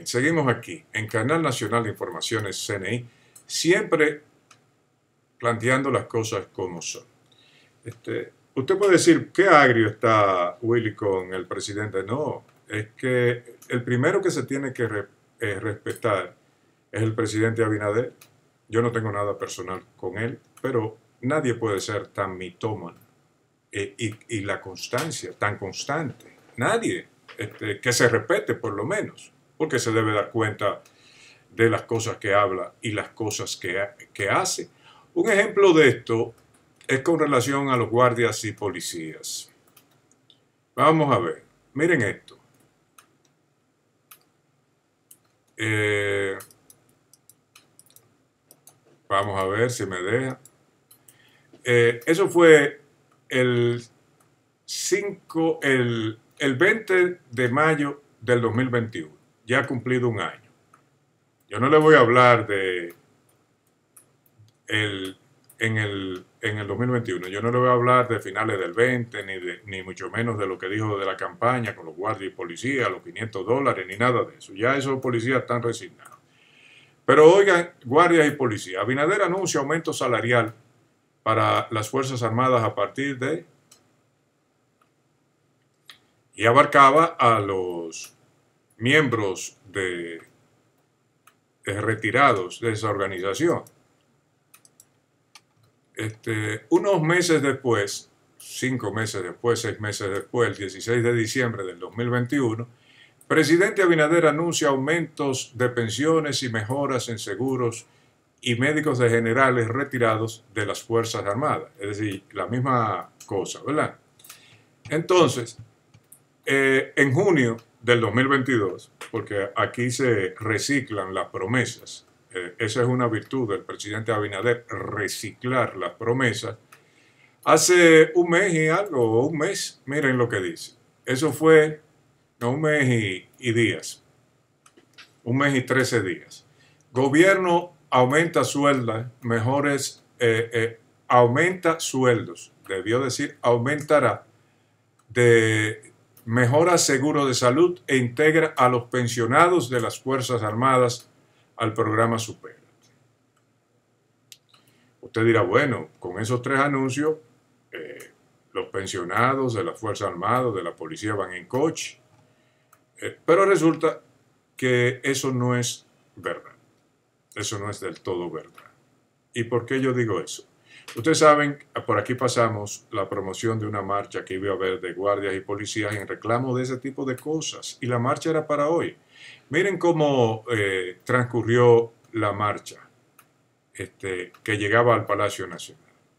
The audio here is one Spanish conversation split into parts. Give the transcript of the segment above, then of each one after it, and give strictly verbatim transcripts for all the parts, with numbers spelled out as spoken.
bien, seguimos aquí en Canal Nacional de Informaciones C N I, siempre planteando las cosas como son. Este, usted puede decir, ¿qué agrio está Willy con el presidente? No, es que el primero que se tiene que re, eh, respetar es el presidente Abinader. Yo no tengo nada personal con él, pero nadie puede ser tan mitómano eh, y, y la constancia, tan constante. Nadie este, que se respete por lo menos, porque se debe dar cuenta de las cosas que habla y las cosas que, que hace. Un ejemplo de esto es con relación a los guardias y policías. Vamos a ver, miren esto. Eh, vamos a ver si me deja. Eh, eso fue el, cinco, el, el veinte de mayo del dos mil veintiuno. Ya ha cumplido un año. Yo no le voy a hablar de el, en, el, en el dos mil veintiuno. Yo no le voy a hablar de finales del veinte, ni, de, ni mucho menos de lo que dijo de la campaña con los guardias y policías, los quinientos dólares, ni nada de eso. Ya esos policías están resignados. Pero oigan, guardias y policías, Abinader anuncia aumento salarial para las Fuerzas Armadas a partir de... Y abarcaba a los miembros de, de retirados de esa organización. Este, unos meses después, cinco meses después, seis meses después, el dieciséis de diciembre del dos mil veintiuno, presidente Abinader anuncia aumentos de pensiones y mejoras en seguros y médicos de generales retirados de las Fuerzas Armadas. Es decir, la misma cosa, ¿verdad? Entonces, eh, en junio del dos mil veintidós, porque aquí se reciclan las promesas, eh, esa es una virtud del presidente Abinader, reciclar las promesas. Hace un mes y algo, un mes, miren lo que dice. Eso fue no, un mes y, y días, un mes y trece días. Gobierno aumenta sueldos, mejores, eh, eh, aumenta sueldos, debió decir aumentará, de mejora seguro de salud e integra a los pensionados de las Fuerzas Armadas al programa Supérate. Usted dirá, bueno, con esos tres anuncios, eh, los pensionados de las Fuerzas Armadas, de la policía van en coche, eh, pero resulta que eso no es verdad. Eso no es del todo verdad. ¿Y por qué yo digo eso? Ustedes saben, por aquí pasamos la promoción de una marcha que iba a haber de guardias y policías en reclamo de ese tipo de cosas. Y la marcha era para hoy. Miren cómo eh, transcurrió la marcha este, que llegaba al Palacio Nacional.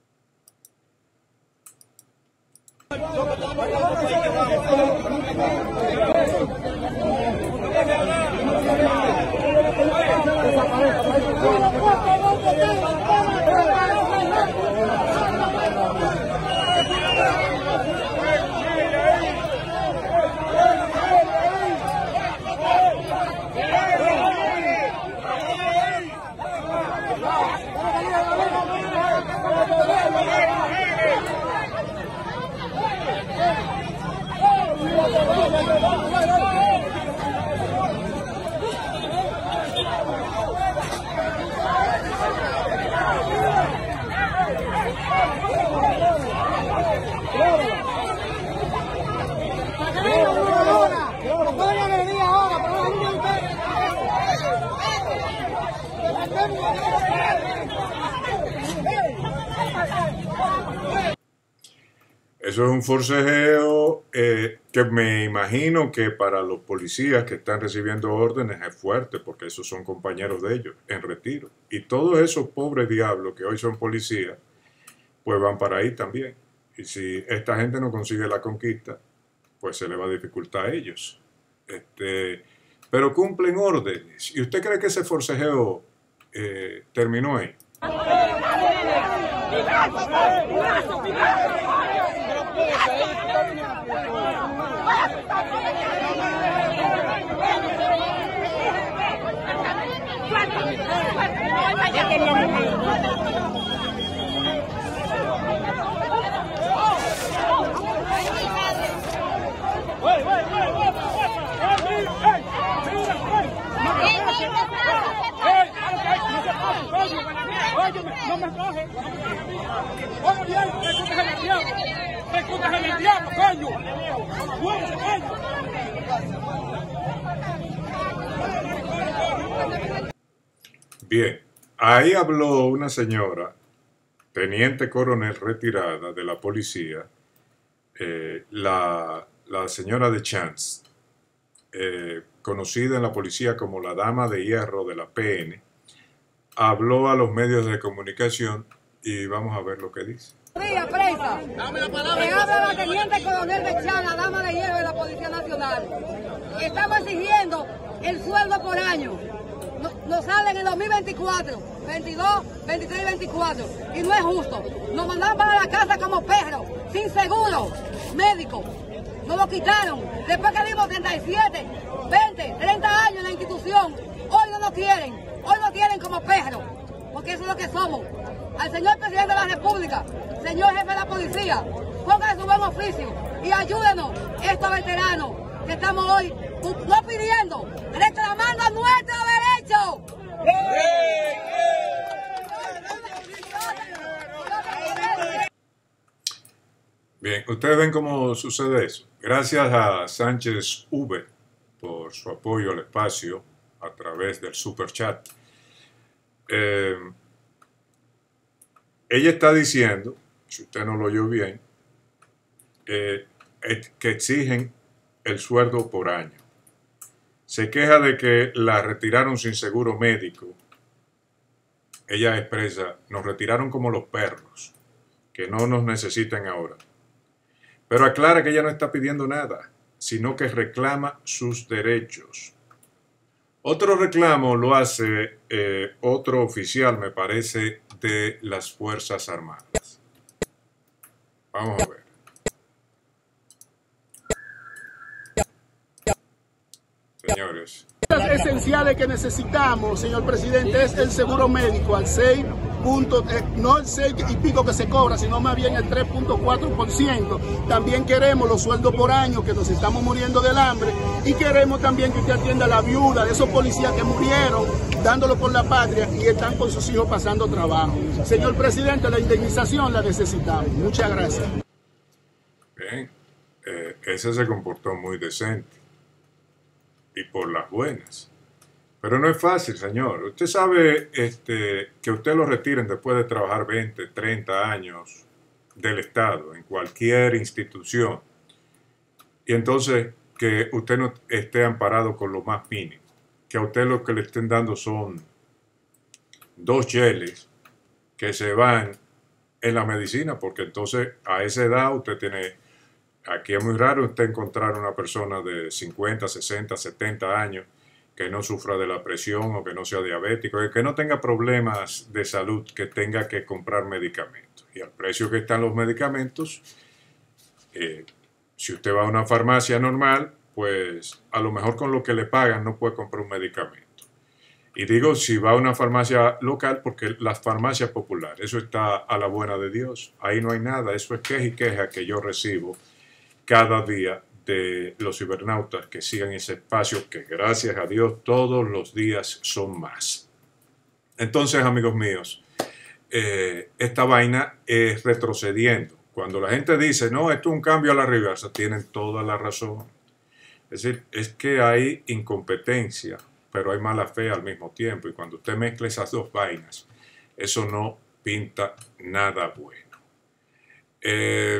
Eso es un forcejeo eh, que me imagino que para los policías que están recibiendo órdenes es fuerte, porque esos son compañeros de ellos en retiro. Y todos esos pobres diablos que hoy son policías, pues van para ahí también. Y si esta gente no consigue la conquista, pues se le va a dificultar a ellos. Este, pero cumplen órdenes. ¿Y usted cree que ese forcejeo eh, terminó ahí? óyeme, no me coge. Oye bien, recútese en el diablo. Recútese en el diablo, coño. Muévese, coño. Bien, ahí habló una señora, teniente coronel retirada de la policía, eh, la, la señora de Chance, eh, conocida en la policía como la Dama de Hierro de la P N, habló a los medios de comunicación y vamos a ver lo que dice. Día presa. Le habla la teniente coronel de Chance, la Dama de Hierro de la Policía Nacional. Estamos exigiendo el sueldo por año. Nos salen en dos mil veinticuatro, veintidós, veintitrés y veinticuatro. Y no es justo. Nos mandaron para la casa como perros, sin seguro médico. Nos lo quitaron. Después que dimos treinta y siete, veinte, treinta años en la institución. Hoy no nos quieren. Hoy nos tienen como perros. Porque eso es lo que somos. Al señor presidente de la República, señor jefe de la policía, póngale su buen oficio y ayúdenos, estos veteranos que estamos hoy no pidiendo, reclamando nuestro derecho. Bien, ustedes ven cómo sucede eso. Gracias a Sánchez V por su apoyo al espacio a través del super chat. Eh, ella está diciendo, si usted no lo oyó bien, eh, que exigen el sueldo por año. Se queja de que la retiraron sin seguro médico. Ella expresa, nos retiraron como los perros, que no nos necesitan ahora. Pero aclara que ella no está pidiendo nada, sino que reclama sus derechos. Otro reclamo lo hace eh, otro oficial, me parece, de las Fuerzas Armadas. Vamos a ver. Señores. Las esenciales que necesitamos, señor presidente, es el seguro médico al seis punto, eh, no el seis y pico que se cobra, sino más bien el tres punto cuatro por ciento. También queremos los sueldos por año, que nos estamos muriendo del hambre, y queremos también que usted atienda a la viuda de esos policías que murieron dándolo por la patria y están con sus hijos pasando trabajo. Señor presidente, la indemnización la necesitamos. Muchas gracias. Bien, eh, ese se comportó muy decente y por las buenas. Pero no es fácil, señor. Usted sabe este, que usted lo retiren después de trabajar veinte, treinta años del Estado, en cualquier institución, y entonces que usted no esté amparado con lo más mínimo, que a usted lo que le estén dando son dos cheles que se van en la medicina, porque entonces a esa edad usted tiene, aquí es muy raro usted encontrar una persona de cincuenta, sesenta, setenta años que no sufra de la presión o que no sea diabético, que no tenga problemas de salud, que tenga que comprar medicamentos. Y al precio que están los medicamentos, eh, si usted va a una farmacia normal, pues a lo mejor con lo que le pagan no puede comprar un medicamento. Y digo, si va a una farmacia local, porque las farmacias populares, eso está a la buena de Dios. Ahí no hay nada, eso es queja y queja que yo recibo cada día de los cibernautas que sigan ese espacio, que gracias a Dios todos los días son más. Entonces, amigos míos, eh, esta vaina es retrocediendo. Cuando la gente dice, no, esto es un cambio a la reversa, tienen toda la razón. Es decir, es que hay incompetencia, pero hay mala fe al mismo tiempo. Y cuando usted mezcla esas dos vainas, eso no pinta nada bueno. Eh,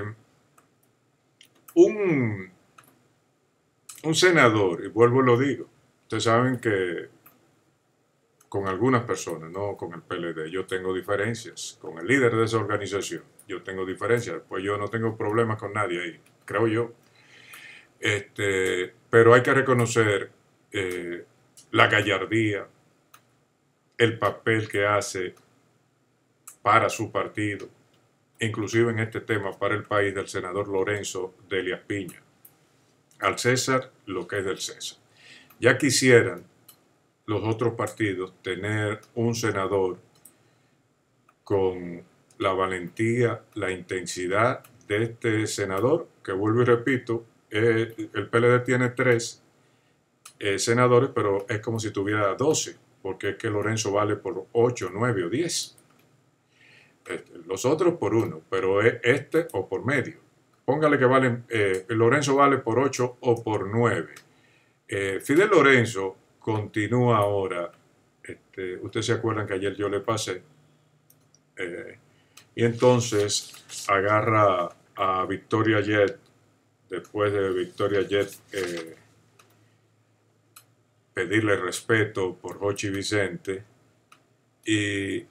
un... Un senador, y vuelvo y lo digo, ustedes saben que con algunas personas, no con el P L D, yo tengo diferencias, con el líder de esa organización, yo tengo diferencias, pues yo no tengo problemas con nadie ahí, creo yo. Este, pero hay que reconocer eh, la gallardía, el papel que hace para su partido, inclusive en este tema para el país, del senador Lorenzo de Elías Piña. Al César lo que es del César. Ya quisieran los otros partidos tener un senador con la valentía, la intensidad de este senador, que vuelvo y repito, eh, el P L D tiene tres eh, senadores, pero es como si tuviera doce, porque es que Lorenzo vale por ocho, nueve o diez. Este, los otros por uno, pero es este o por medio. Póngale que vale, eh, Lorenzo vale por ocho o por nueve. Eh, Fidel Lorenzo continúa ahora. Este, ustedes se acuerdan que ayer yo le pasé. Eh, y entonces agarra a Victoria Jet, después de Victoria Jet eh, pedirle respeto por Jochi Vicente, y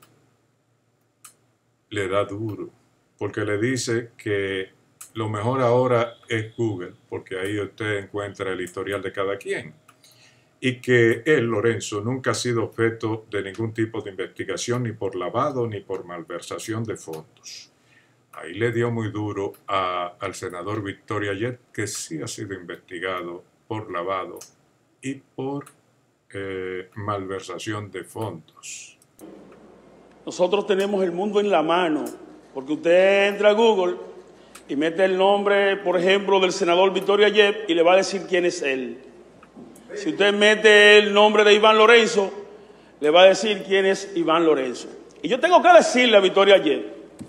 le da duro, porque le dice que lo mejor ahora es Google, porque ahí usted encuentra el historial de cada quien, y que él, Lorenzo, nunca ha sido objeto de ningún tipo de investigación, ni por lavado, ni por malversación de fondos. Ahí le dio muy duro a, al senador Victoria Jet, que sí ha sido investigado por lavado y por eh, malversación de fondos. Nosotros tenemos el mundo en la mano, porque usted entra a Google y mete el nombre, por ejemplo, del senador Victoria Jet y le va a decir quién es él. Si usted mete el nombre de Iván Lorenzo, le va a decir quién es Iván Lorenzo. Y yo tengo que decirle a Victoria Jet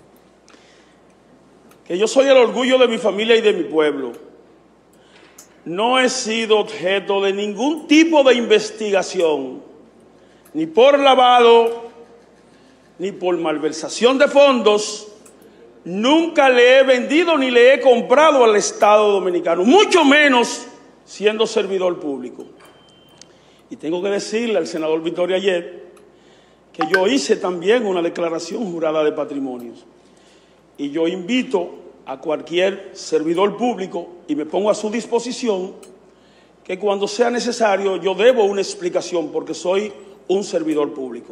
que yo soy el orgullo de mi familia y de mi pueblo. No he sido objeto de ningún tipo de investigación, ni por lavado, ni por malversación de fondos. Nunca le he vendido ni le he comprado al Estado Dominicano, mucho menos siendo servidor público. Y tengo que decirle al senador Victoria Jet que yo hice también una declaración jurada de patrimonios. Y yo invito a cualquier servidor público, y me pongo a su disposición, que cuando sea necesario yo debo una explicación porque soy un servidor público.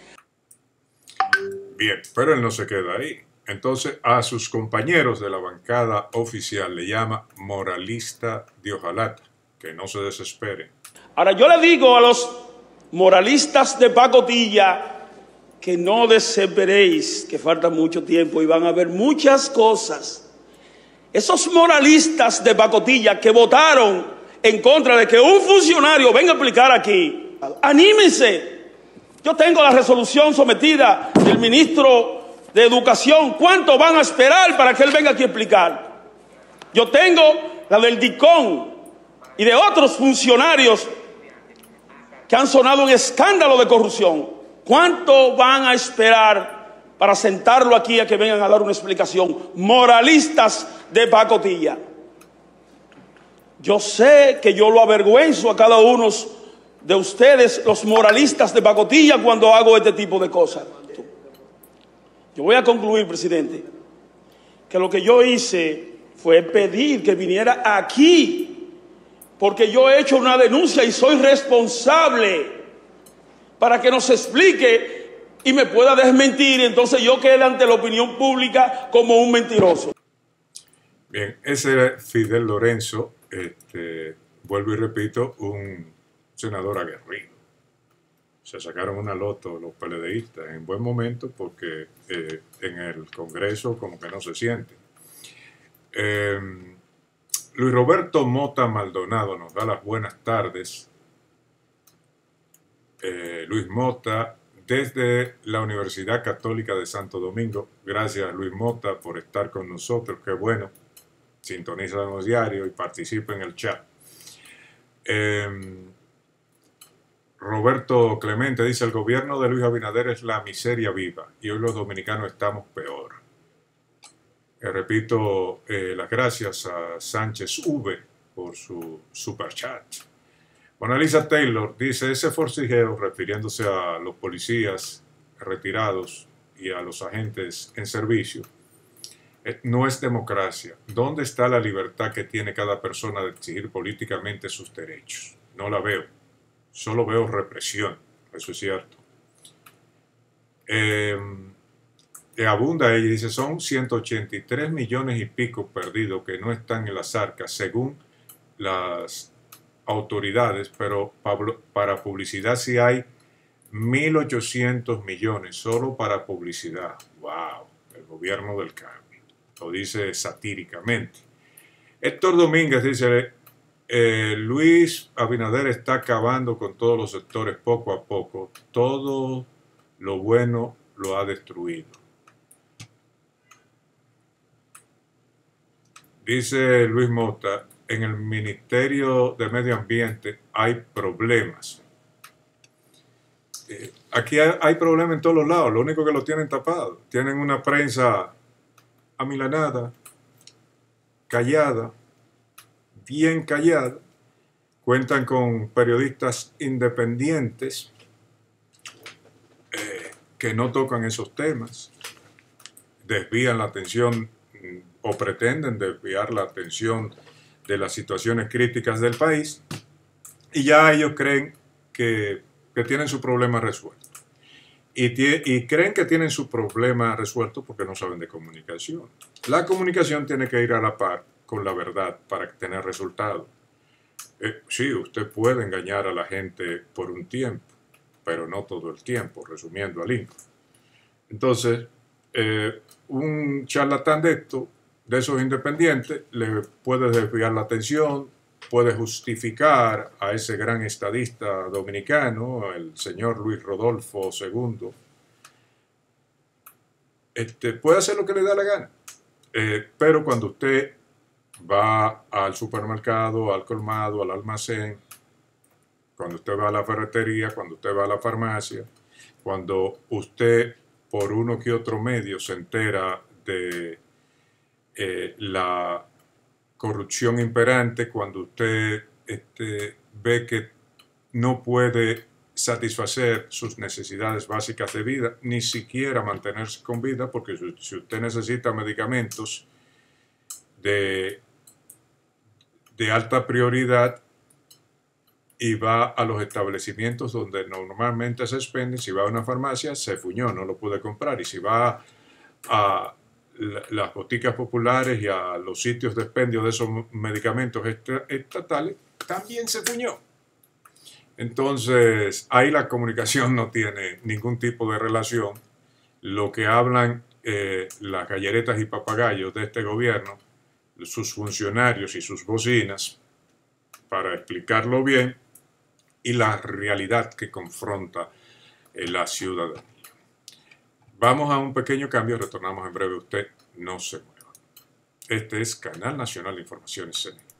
Bien, pero él no se queda ahí. Entonces a sus compañeros de la bancada oficial le llama moralista de hojalata, que no se desesperen. Ahora yo le digo a los moralistas de pacotilla que no desesperéis, que falta mucho tiempo y van a haber muchas cosas. Esos moralistas de pacotilla que votaron en contra de que un funcionario venga a explicar aquí, anímense. Yo tengo la resolución sometida del ministro de Educación. ¿Cuánto van a esperar para que él venga aquí a explicar? Yo tengo la del DICON y de otros funcionarios que han sonado un escándalo de corrupción. ¿Cuánto van a esperar para sentarlo aquí a que vengan a dar una explicación? Moralistas de pacotilla. Yo sé que yo lo avergüenzo a cada uno de ustedes, los moralistas de pacotilla, cuando hago este tipo de cosas. Yo voy a concluir, presidente, que lo que yo hice fue pedir que viniera aquí, porque yo he hecho una denuncia y soy responsable, para que nos explique y me pueda desmentir, entonces yo quede ante la opinión pública como un mentiroso. Bien, ese era Fidel Lorenzo, este, vuelvo y repito, un senador aguerrido. Se sacaron una loto los PLDistas en buen momento porque eh, en el Congreso como que no se siente. Eh, Luis Roberto Mota Maldonado nos da las buenas tardes. Eh, Luis Mota desde la Universidad Católica de Santo Domingo. Gracias, Luis Mota, por estar con nosotros. Qué bueno. Sintoniza los diarios y participa en el chat. Eh, Roberto Clemente dice: el gobierno de Luis Abinader es la miseria viva y hoy los dominicanos estamos peor. Eh, repito eh, las gracias a Sánchez V por su superchat. Mona Lisa Taylor dice: ese forcejeo, refiriéndose a los policías retirados y a los agentes en servicio, eh, no es democracia. ¿Dónde está la libertad que tiene cada persona de exigir políticamente sus derechos? No la veo. Solo veo represión. Eso es cierto. Eh, abunda ella y dice: son ciento ochenta y tres millones y pico perdidos que no están en las arcas, según las autoridades, pero para publicidad sí hay mil ochocientos millones solo para publicidad. ¡Wow! El gobierno del cambio. Lo dice satíricamente. Héctor Domínguez dice: eh, Luis Abinader está acabando con todos los sectores poco a poco. Todo lo bueno lo ha destruido. dice Luis Mota, en el Ministerio de Medio Ambiente hay problemas. Eh, aquí hay, hay problemas en todos los lados, lo único que lo tienen tapado. Tienen una prensa amilanada, callada, bien callada. Cuentan con periodistas independientes eh, que no tocan esos temas, desvían la atención o pretenden desviar la atención de las situaciones críticas del país, y ya ellos creen que, que tienen su problema resuelto. Y, y creen que tienen su problema resuelto porque no saben de comunicación. La comunicación tiene que ir a la par con la verdad para tener resultados. Eh, sí, usted puede engañar a la gente por un tiempo, pero no todo el tiempo, resumiendo al info. Entonces, eh, un charlatán de esto, de esos independientes, le puede desviar la atención, puede justificar a ese gran estadista dominicano, el señor Luis Rodolfo segundo. Este, puede hacer lo que le da la gana, eh, pero cuando usted va al supermercado, al colmado, al almacén, cuando usted va a la ferretería, cuando usted va a la farmacia, cuando usted por uno que otro medio se entera de eh, la corrupción imperante, cuando usted este, ve que no puede satisfacer sus necesidades básicas de vida, ni siquiera mantenerse con vida, porque si, si usted necesita medicamentos de, de alta prioridad y va a los establecimientos donde normalmente se expenden, si va a una farmacia, se fuñó, no lo puede comprar, y si va a las boticas populares y a los sitios de expendio de esos medicamentos estatales, también se fuñó. Entonces, ahí la comunicación no tiene ningún tipo de relación. Lo que hablan eh, las galleretas y papagayos de este gobierno, sus funcionarios y sus bocinas, para explicarlo bien, y la realidad que confronta eh, la ciudadanía. Vamos a un pequeño cambio, retornamos en breve. Usted no se mueva. Este es Canal Nacional de Informaciones C N E.